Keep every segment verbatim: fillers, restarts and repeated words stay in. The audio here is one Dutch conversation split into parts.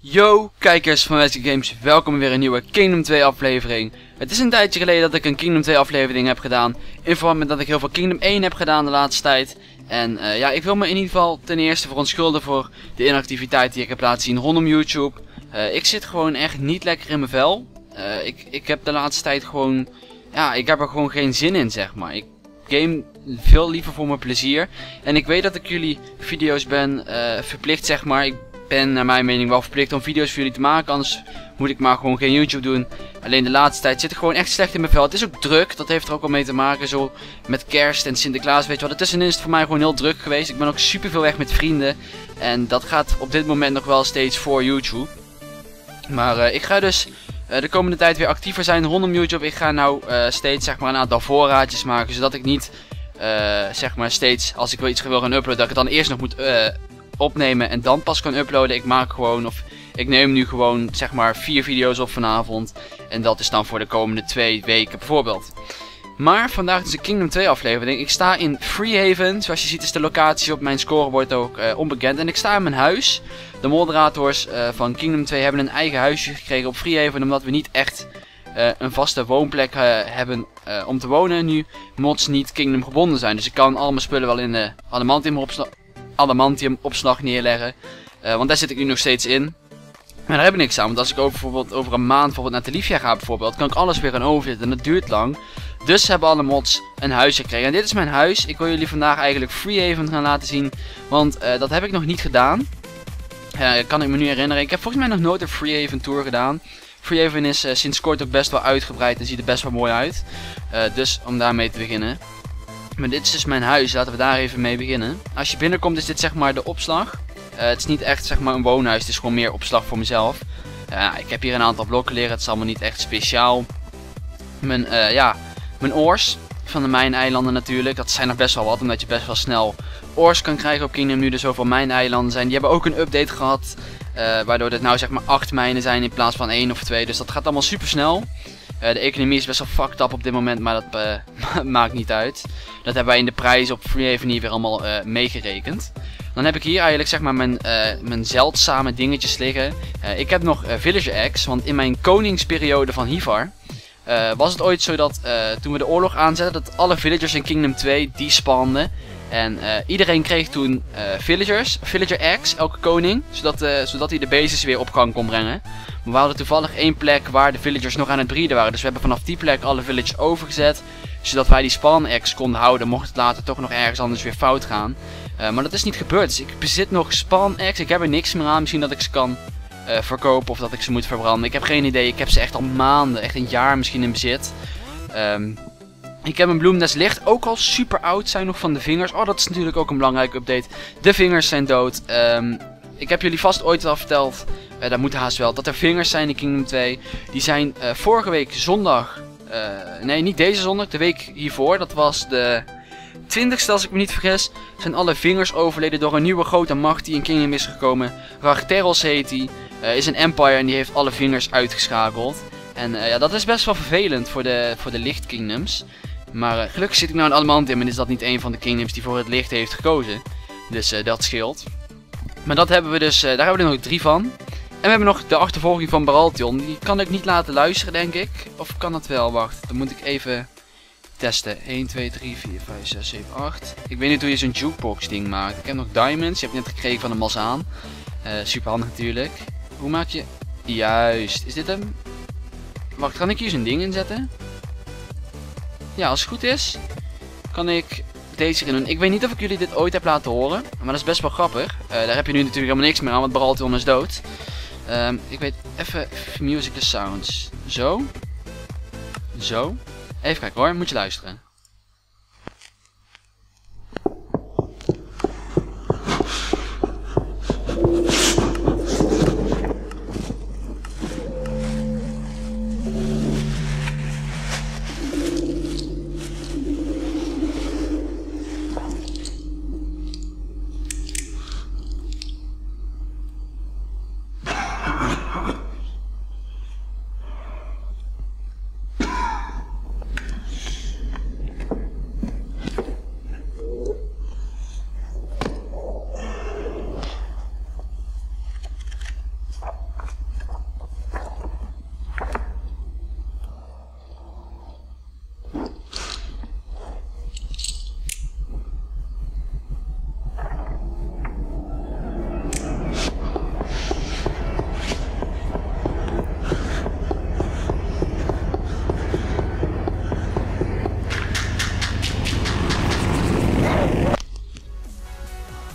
Yo kijkers van Magic Games, welkom weer een nieuwe Kingdom twee aflevering. Het is een tijdje geleden dat ik een Kingdom twee aflevering heb gedaan. In verband met dat ik heel veel Kingdom één heb gedaan de laatste tijd. En uh, ja, ik wil me in ieder geval ten eerste verontschuldigen voor de inactiviteit die ik heb laten zien rondom YouTube. Uh, ik zit gewoon echt niet lekker in mijn vel. Uh, ik, ik heb de laatste tijd gewoon, ja, ik heb er gewoon geen zin in, zeg maar. Ik game veel liever voor mijn plezier. En ik weet dat ik jullie video's ben uh, verplicht, zeg maar. Ik ben naar mijn mening wel verplicht om video's voor jullie te maken, anders moet ik maar gewoon geen YouTube doen. Alleen de laatste tijd zit ik gewoon echt slecht in mijn vel. Het is ook druk, dat heeft er ook wel mee te maken, zo met kerst en Sinterklaas, weet je wel. Tussenin is het voor mij gewoon heel druk geweest. Ik ben ook super veel weg met vrienden en dat gaat op dit moment nog wel steeds voor YouTube. Maar uh, ik ga dus uh, de komende tijd weer actiever zijn rondom YouTube. Ik ga nou uh, steeds zeg maar een aantal voorraadjes maken, zodat ik niet uh, zeg maar steeds als ik wel iets wil gaan uploaden, dat ik het dan eerst nog moet uh, opnemen en dan pas kan uploaden. Ik maak gewoon, of ik neem nu gewoon zeg maar vier video's op vanavond. En dat is dan voor de komende twee weken bijvoorbeeld. Maar vandaag is een Kingdom twee aflevering. Ik sta in Freehaven. Zoals je ziet is de locatie op mijn scorebord ook uh, onbekend. En ik sta in mijn huis. De moderators uh, van Kingdom twee hebben een eigen huisje gekregen op Freehaven. Omdat we niet echt uh, een vaste woonplek uh, hebben uh, om te wonen. Nu mods niet Kingdom gebonden zijn. Dus ik kan al mijn spullen wel in de adamantium opslag, adamantium opslag neerleggen. Uh, want daar zit ik nu nog steeds in. Maar daar heb ik niks aan. Want als ik over, bijvoorbeeld, over een maand bijvoorbeeld naar Telifia ga bijvoorbeeld, kan ik alles weer gaan overzetten. En dat duurt lang. Dus hebben alle mods een huis gekregen. En dit is mijn huis. Ik wil jullie vandaag eigenlijk Freehaven gaan laten zien. Want uh, dat heb ik nog niet gedaan. Uh, kan ik me nu herinneren. Ik heb volgens mij nog nooit een Freehaven tour gedaan. Freehaven is uh, sinds kort ook best wel uitgebreid en ziet er best wel mooi uit. Uh, dus om daarmee te beginnen. Maar dit is dus mijn huis. Laten we daar even mee beginnen. Als je binnenkomt is dit zeg maar de opslag. Uh, het is niet echt zeg maar een woonhuis. Het is gewoon meer opslag voor mezelf. Uh, ik heb hier een aantal blokken liggen. Het is allemaal niet echt speciaal. Mijn, uh, ja... Mijn oors van de mijneilanden natuurlijk, dat zijn er best wel wat, omdat je best wel snel oors kan krijgen op Kingdom nu er zoveel mijneilanden zijn. Die hebben ook een update gehad, uh, waardoor het nou zeg maar acht mijnen zijn in plaats van één of twee, dus dat gaat allemaal super snel. Uh, de economie is best wel fucked up op dit moment, maar dat uh, maakt niet uit. Dat hebben wij in de prijs op Freehaven hier weer allemaal uh, meegerekend. Dan heb ik hier eigenlijk zeg maar mijn, uh, mijn zeldzame dingetjes liggen. Uh, ik heb nog uh, Villager Eggs, want in mijn koningsperiode van Hivar Uh, was het ooit zo dat uh, toen we de oorlog aanzetten, dat alle villagers in Kingdom twee die spawnden. En uh, iedereen kreeg toen uh, villagers, villager eggs, elke koning, zodat, uh, zodat hij de bases weer op gang kon brengen. Maar we hadden toevallig één plek waar de villagers nog aan het breeden waren. Dus we hebben vanaf die plek alle villagers overgezet, zodat wij die spawn eggs konden houden, mocht het later toch nog ergens anders weer fout gaan. Uh, maar dat is niet gebeurd, dus ik bezit nog spawn eggs, ik heb er niks meer aan, misschien dat ik ze kan Uh, verkopen of dat ik ze moet verbranden. Ik heb geen idee. Ik heb ze echt al maanden, echt een jaar misschien in bezit. Um, ik heb een bloemnest licht. Ook al super oud zijn nog van de vingers. Oh, dat is natuurlijk ook een belangrijke update. De vingers zijn dood. Um, ik heb jullie vast ooit al verteld, uh, dat moet haast wel, dat er vingers zijn in Kingdom twee. Die zijn uh, vorige week zondag, uh, nee niet deze zondag, de week hiervoor. Dat was de twintigste als ik me niet vergis. Zijn alle vingers overleden door een nieuwe grote macht die in Kingdom is gekomen. Ragteros heet die. Uh, is een empire en die heeft alle vingers uitgeschakeld. En uh, ja, dat is best wel vervelend voor de, voor de licht kingdoms. Maar uh, gelukkig zit ik nou in Adamantium en is dat niet een van de kingdoms die voor het licht heeft gekozen. Dus uh, dat scheelt. Maar dat hebben we dus, uh, daar hebben we er nog drie van. En we hebben nog de achtervolging van Baraltion. Die kan ik niet laten luisteren denk ik. Of kan dat wel? Wacht, dan moet ik even testen. een, twee, drie, vier, vijf, zes, zeven, acht. Ik weet niet hoe je zo'n jukebox ding maakt. Ik heb nog diamonds, je hebt net gekregen van de Mazaan. Uh, super handig natuurlijk. Hoe maak je... Juist. Is dit hem? Wacht, kan ik hier zo'n ding inzetten? Ja, als het goed is, kan ik deze erin doen. Ik weet niet of ik jullie dit ooit heb laten horen. Maar dat is best wel grappig. Uh, daar heb je nu natuurlijk helemaal niks meer aan, want Baraltion is dood. Um, ik weet even... Music the sounds. Zo. Zo. Even kijken hoor, moet je luisteren.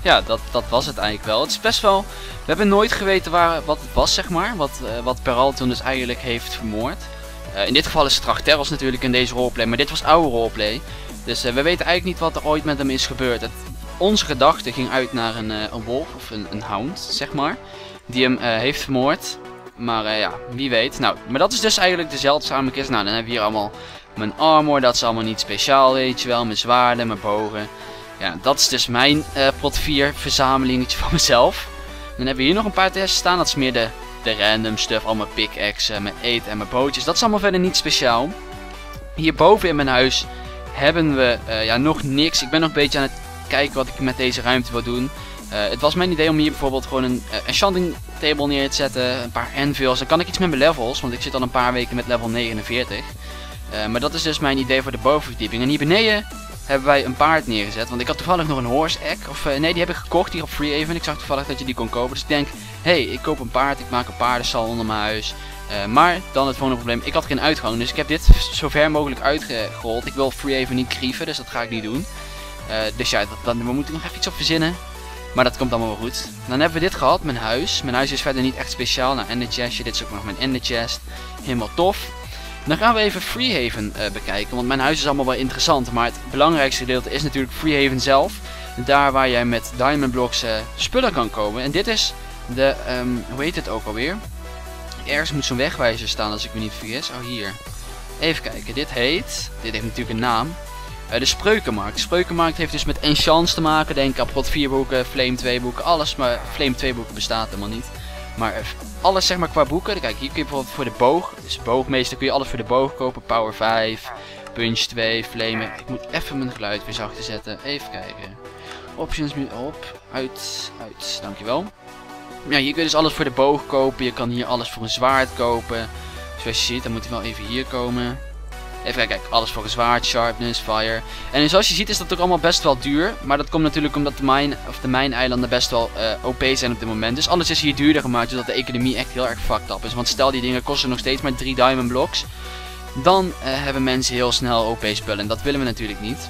ja, dat, dat was het eigenlijk wel. Het is best wel... We hebben nooit geweten waar, wat het was, zeg maar. Wat, uh, wat Peralta dus eigenlijk heeft vermoord. Uh, in dit geval is het Tracteros natuurlijk in deze roleplay. Maar dit was oude roleplay. Dus uh, we weten eigenlijk niet wat er ooit met hem is gebeurd. Het, onze gedachte ging uit naar een, uh, een wolf of een, een hound, zeg maar. Die hem uh, heeft vermoord. Maar uh, ja, wie weet. Nou, maar dat is dus eigenlijk de zeldzame kist. Nou, dan hebben we hier allemaal mijn armor. Dat is allemaal niet speciaal, weet je wel. Mijn zwaarden, mijn bogen. Ja, dat is dus mijn uh, plot vier verzamelingetje van mezelf. Dan hebben we hier nog een paar testen staan. Dat is meer de, de random stuff. Al mijn pickaxe, mijn eten en mijn bootjes. Dat is allemaal verder niet speciaal. Hierboven in mijn huis hebben we uh, ja, nog niks. Ik ben nog een beetje aan het kijken wat ik met deze ruimte wil doen. Uh, het was mijn idee om hier bijvoorbeeld gewoon een uh, enchanting table neer te zetten. Een paar anvils. Dan kan ik iets met mijn levels. Want ik zit al een paar weken met level negenenveertig. Uh, maar dat is dus mijn idee voor de bovenverdieping. En hier beneden hebben wij een paard neergezet. Want ik had toevallig nog een horse egg. Of uh, nee, die heb ik gekocht hier op Freehaven. Ik zag toevallig dat je die kon kopen. Dus ik denk, hé, hey, ik koop een paard. Ik maak een paardenstal onder mijn huis. Uh, maar dan het volgende probleem. Ik had geen uitgang. Dus ik heb dit zo ver mogelijk uitgerold. Ik wil Freehaven niet grieven. Dus dat ga ik niet doen. Uh, dus ja, dat, dan, we moeten nog even iets op verzinnen. Maar dat komt allemaal wel goed. Dan hebben we dit gehad, mijn huis. Mijn huis is verder niet echt speciaal. Nou, ender chestje. Dit is ook nog mijn ender chest. Helemaal tof. Dan gaan we even Freehaven uh, bekijken. Want mijn huis is allemaal wel interessant. Maar het belangrijkste gedeelte is natuurlijk Freehaven zelf. Daar waar jij met diamond blocks uh, spullen kan komen. En dit is de, um, hoe heet het ook alweer? Ergens moet zo'n wegwijzer staan als ik me niet vergis. Oh, hier. Even kijken. Dit heet, dit heeft natuurlijk een naam. Uh, de Spreukenmarkt. De Spreukenmarkt heeft dus met enchants te maken. Denk aan Prot vier boeken, Flame twee boeken, alles. Maar Flame twee boeken bestaat helemaal niet. Maar uh, alles zeg maar qua boeken. Kijk, hier kun je bijvoorbeeld voor de boog. Dus boogmeester kun je alles voor de boog kopen. Power vijf, Punch twee, Flame. Ik moet even mijn geluid weer zachter zetten. Even kijken. Options op. Uit. Uit. Dankjewel. Ja, hier kun je dus alles voor de boog kopen. Je kan hier alles voor een zwaard kopen. Zoals je ziet, dan moet hij wel even hier komen. Even kijken, kijk, alles voor een zwaard, sharpness, fire. En zoals je ziet is dat ook allemaal best wel duur. Maar dat komt natuurlijk omdat de mine, of de mijneilanden best wel uh, O P zijn op dit moment. Dus alles is hier duurder gemaakt, zodat de economie echt heel erg fucked up is. Want stel die dingen kosten nog steeds maar drie diamond blocks. Dan uh, hebben mensen heel snel O P spullen. En dat willen we natuurlijk niet.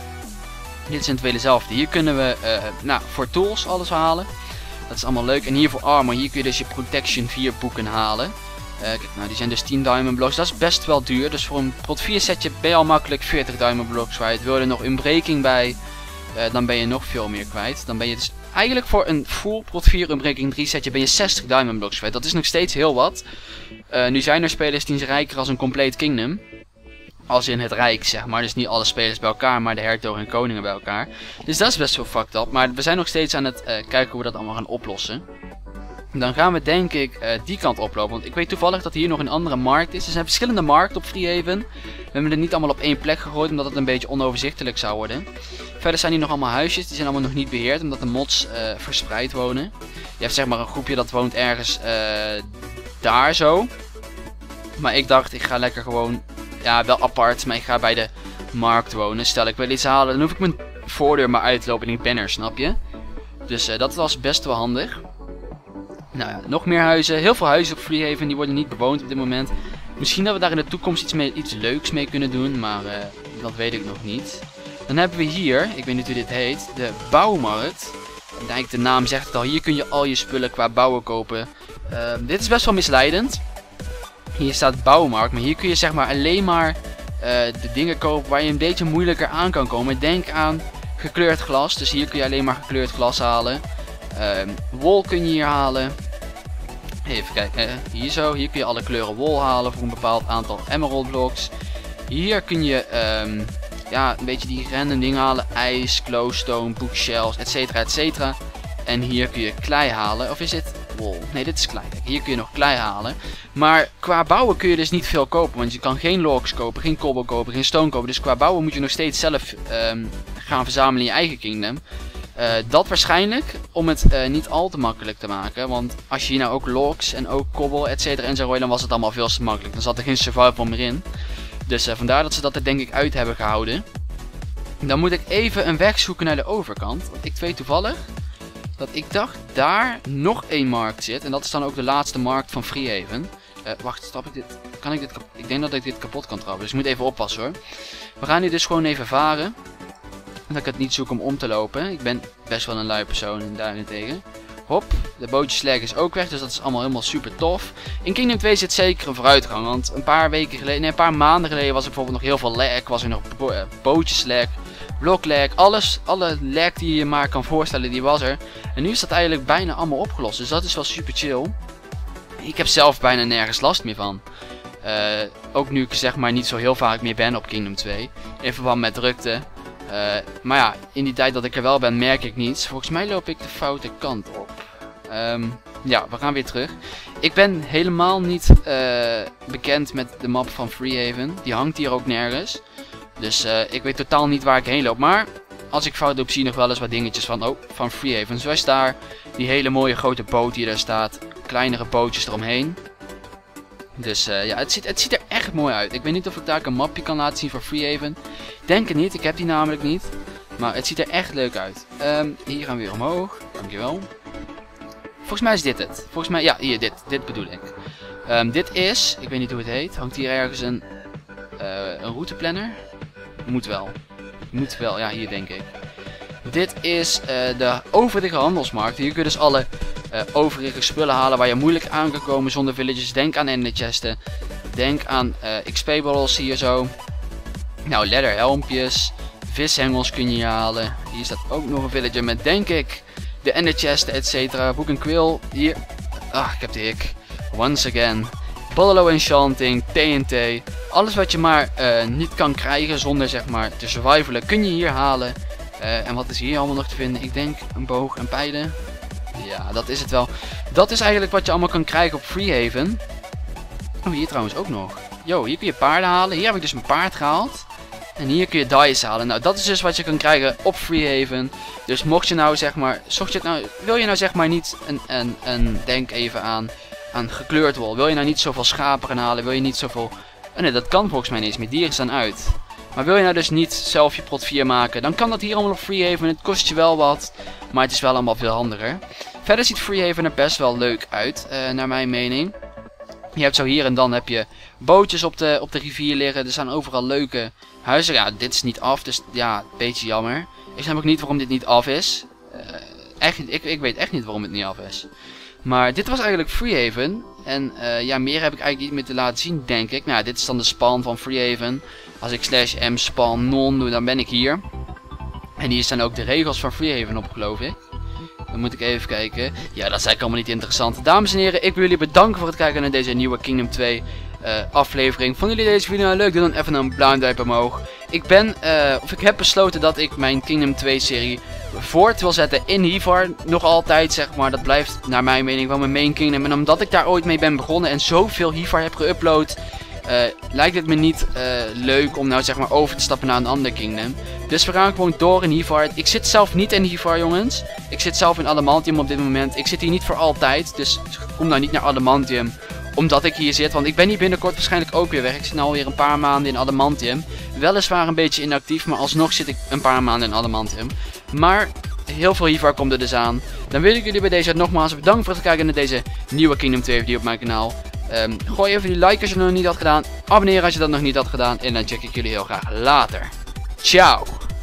Dit zijn twee dezelfde. Hier kunnen we uh, nou, voor tools alles halen. Dat is allemaal leuk. En hier voor armor, hier kun je dus je protection vier boeken halen. Uh, kijk, nou, die zijn dus tien diamond blocks. Dat is best wel duur. Dus voor een prot vier setje ben je al makkelijk veertig diamond blocks kwijt. Wil je er nog een breaking bij, uh, dan ben je nog veel meer kwijt. Dan ben je dus eigenlijk voor een full prot vier unbreaking drie setje ben je zestig diamond blocks kwijt. Dat is nog steeds heel wat. Uh, nu zijn er spelers die zijn rijker als een compleet kingdom. Als in het rijk, zeg maar. Dus niet alle spelers bij elkaar, maar de hertogen en koningen bij elkaar. Dus dat is best wel fucked up. Maar we zijn nog steeds aan het uh, kijken hoe we dat allemaal gaan oplossen. Dan gaan we denk ik uh, die kant oplopen. Want ik weet toevallig dat hier nog een andere markt is. Er zijn verschillende markten op Freehaven. We hebben het niet allemaal op één plek gegooid. Omdat het een beetje onoverzichtelijk zou worden. Verder zijn hier nog allemaal huisjes. Die zijn allemaal nog niet beheerd. Omdat de mods uh, verspreid wonen. Je hebt zeg maar een groepje dat woont ergens uh, daar zo. Maar ik dacht ik ga lekker gewoon... Ja, wel apart. Maar ik ga bij de markt wonen. Stel ik wil iets halen. Dan hoef ik mijn voordeur maar uit te lopen in die banner, snap je? Dus uh, dat was best wel handig. Nou ja, nog meer huizen. Heel veel huizen op Freehaven. Die worden niet bewoond op dit moment. Misschien dat we daar in de toekomst iets, mee, iets leuks mee kunnen doen. Maar uh, dat weet ik nog niet. Dan hebben we hier, ik weet niet hoe dit heet, de bouwmarkt. En eigenlijk de naam zegt het al. Hier kun je al je spullen qua bouwen kopen. Uh, dit is best wel misleidend. Hier staat bouwmarkt. Maar hier kun je zeg maar alleen maar uh, de dingen kopen waar je een beetje moeilijker aan kan komen. Denk aan gekleurd glas. Dus hier kun je alleen maar gekleurd glas halen. Uh, wol kun je hier halen. Even kijken, uh, hier zo. Hier kun je alle kleuren wol halen voor een bepaald aantal emerald blocks. Hier kun je um, ja, een beetje die random dingen halen. IJs, glowstone, bookshelves, et cetera, et cetera. En hier kun je klei halen. Of is dit wol? Nee, dit is klei. Kijk, hier kun je nog klei halen. Maar qua bouwen kun je dus niet veel kopen. Want je kan geen logs kopen, geen cobble kopen, geen stone kopen. Dus qua bouwen moet je nog steeds zelf um, gaan verzamelen in je eigen kingdom. Uh, dat waarschijnlijk om het uh, niet al te makkelijk te maken. Want als je hier nou ook logs en ook cobble et cetera en zo gooien, dan was het allemaal veel te makkelijk. Dan zat er geen survival meer in. Dus uh, vandaar dat ze dat er denk ik uit hebben gehouden. Dan moet ik even een weg zoeken naar de overkant. Want ik weet toevallig dat ik dacht daar nog één markt zit. En dat is dan ook de laatste markt van Freehaven. Uh, wacht, stap ik dit? Kan ik dit kapot? Ik denk dat ik dit kapot kan trappen. Dus ik moet even oppassen hoor. We gaan hier dus gewoon even varen. Dat ik het niet zoek om om te lopen. Ik ben best wel een lui persoon daarentegen. Hop, de bootjesslag is ook weg, dus dat is allemaal helemaal super tof. In Kingdom twee zit zeker een vooruitgang, want een paar weken geleden, nee, een paar maanden geleden was er bijvoorbeeld nog heel veel lag. Was er nog bo uh, bootjesslag, bloklag, alles, alle lag die je maar kan voorstellen, die was er. En nu is dat eigenlijk bijna allemaal opgelost, dus dat is wel super chill. Ik heb zelf bijna nergens last meer van. Uh, ook nu ik zeg maar niet zo heel vaak meer ben op Kingdom twee, in verband met drukte. Uh, maar ja, in die tijd dat ik er wel ben merk ik niets. Volgens mij loop ik de foute kant op. Um, ja, we gaan weer terug. Ik ben helemaal niet uh, bekend met de map van Freehaven. Die hangt hier ook nergens. Dus uh, ik weet totaal niet waar ik heen loop. Maar als ik fout loop zie je nog wel eens wat dingetjes van, oh, van Freehaven. Zoals daar die hele mooie grote boot die daar staat. Kleinere bootjes eromheen. Dus uh, ja, het ziet, het ziet er echt mooi uit. Ik weet niet of ik daar een mapje kan laten zien voor Freehaven. Denk het niet, ik heb die namelijk niet. Maar het ziet er echt leuk uit. Um, hier gaan we weer omhoog. Dankjewel. Volgens mij is dit het. Volgens mij, ja, hier, dit. Dit bedoel ik. Um, dit is, ik weet niet hoe het heet. Hangt hier ergens een, uh, een routeplanner? Moet wel. Moet wel, ja, hier denk ik. Dit is uh, de overige handelsmarkt. Hier kun je dus alle uh, overige spullen halen waar je moeilijk aan kan komen zonder villages. Denk aan enderchesten. Denk aan uh, X P-balls hier zo. Nou, leatherhelmpjes. Vishengels kun je halen. Hier staat ook nog een villager met, denk ik, de enderchesten, et cetera. Boek en quill. Hier. Ah, ik heb de hik. Once again. Ballalo enchanting, T N T. Alles wat je maar uh, niet kan krijgen zonder zeg maar te survivalen kun je hier halen. Uh, en wat is hier allemaal nog te vinden? Ik denk een boog en pijlen. Ja, dat is het wel. Dat is eigenlijk wat je allemaal kan krijgen op Freehaven. Oh, hier trouwens ook nog. Yo, hier kun je paarden halen. Hier heb ik dus een paard gehaald. En hier kun je dice halen. Nou, dat is dus wat je kan krijgen op Freehaven. Dus mocht je nou zeg maar, zocht je het nou, wil je nou zeg maar niet een, een, een denk even aan, aan gekleurd wol. Wil je nou niet zoveel schapen gaan halen? Wil je niet zoveel... Oh nee, dat kan volgens mij niet eens. Mijn dieren staan uit. Maar wil je nou dus niet zelf je plot vier maken, dan kan dat hier allemaal op Freehaven. Het kost je wel wat, maar het is wel allemaal veel handiger. Verder ziet Freehaven er best wel leuk uit, uh, naar mijn mening. Je hebt zo hier en dan heb je bootjes op de, op de rivier liggen. Er staan overal leuke huizen. Ja, dit is niet af, dus ja, een beetje jammer. Ik snap ook niet waarom dit niet af is. Uh, echt, ik, ik weet echt niet waarom het niet af is. Maar dit was eigenlijk Freehaven. En uh, ja, meer heb ik eigenlijk niet meer te laten zien, denk ik. Nou, dit is dan de spawn van Freehaven. Als ik slash m spawn non doe, dan ben ik hier. En hier staan ook de regels van Freehaven op, geloof ik. Dan moet ik even kijken. Ja, dat is eigenlijk allemaal niet interessant. Dames en heren, ik wil jullie bedanken voor het kijken naar deze nieuwe Kingdom twee uh, aflevering. Vonden jullie deze video nou leuk? Doe dan even een blauw duimpje omhoog. Ik ben, uh, of ik heb besloten dat ik mijn Kingdom twee serie voort wil zetten in Hivar. Nog altijd, zeg maar. Dat blijft naar mijn mening wel mijn main kingdom. En omdat ik daar ooit mee ben begonnen en zoveel Hivar heb geüpload, Uh, lijkt het me niet uh, leuk om nou zeg maar over te stappen naar een ander kingdom. Dus we gaan gewoon door in Hivar. Ik zit zelf niet in Hivar, jongens. Ik zit zelf in Adamantium op dit moment. Ik zit hier niet voor altijd. Dus kom nou niet naar Adamantium omdat ik hier zit. Want ik ben hier binnenkort waarschijnlijk ook weer weg. Ik zit nu alweer een paar maanden in Adamantium. Weliswaar een beetje inactief, maar alsnog zit ik een paar maanden in Adamantium. Maar heel veel Hivar komt er dus aan. Dan wil ik jullie bij deze nogmaals bedanken voor het kijken naar deze nieuwe Kingdom twee video op mijn kanaal. Um, gooi even die like als je het nog niet had gedaan. Abonneer als je dat nog niet had gedaan. En dan check ik jullie heel graag later. Ciao!